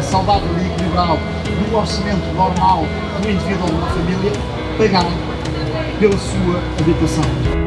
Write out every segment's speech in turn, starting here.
saudável e equilibrado do orçamento normal do indivíduo ou de uma família, pagar pela sua habitação.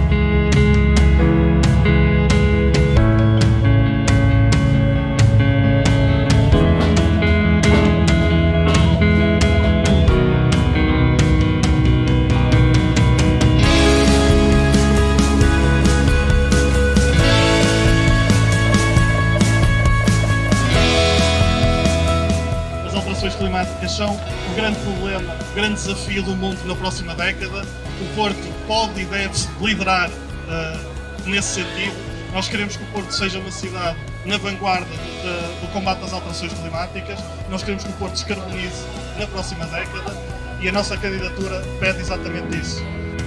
As alterações climáticas são o grande problema, o grande desafio do mundo na próxima década. O Porto pode e deve liderar nesse sentido. Nós queremos que o Porto seja uma cidade na vanguarda do combate às alterações climáticas. Nós queremos que o Porto descarbonize na próxima década e a nossa candidatura pede exatamente isso.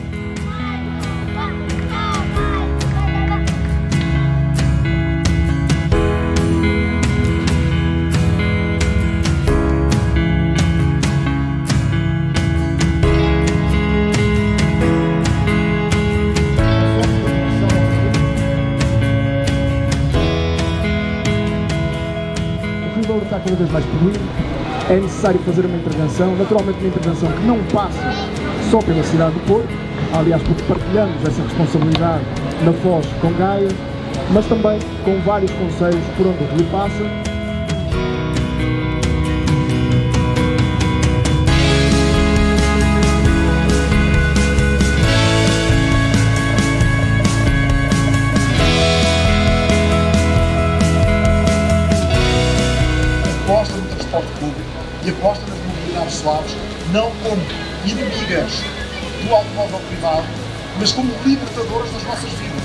O valor está cada vez mais poluído, é necessário fazer uma intervenção, naturalmente uma intervenção que não passa só pela cidade do Porto, aliás porque partilhamos essa responsabilidade na Foz com Gaia, mas também com vários concelhos por onde o rio passa. Aposta no transporte público e aposta nas mobilidades suaves, não como inimigas do automóvel privado, mas como libertadoras das nossas vidas.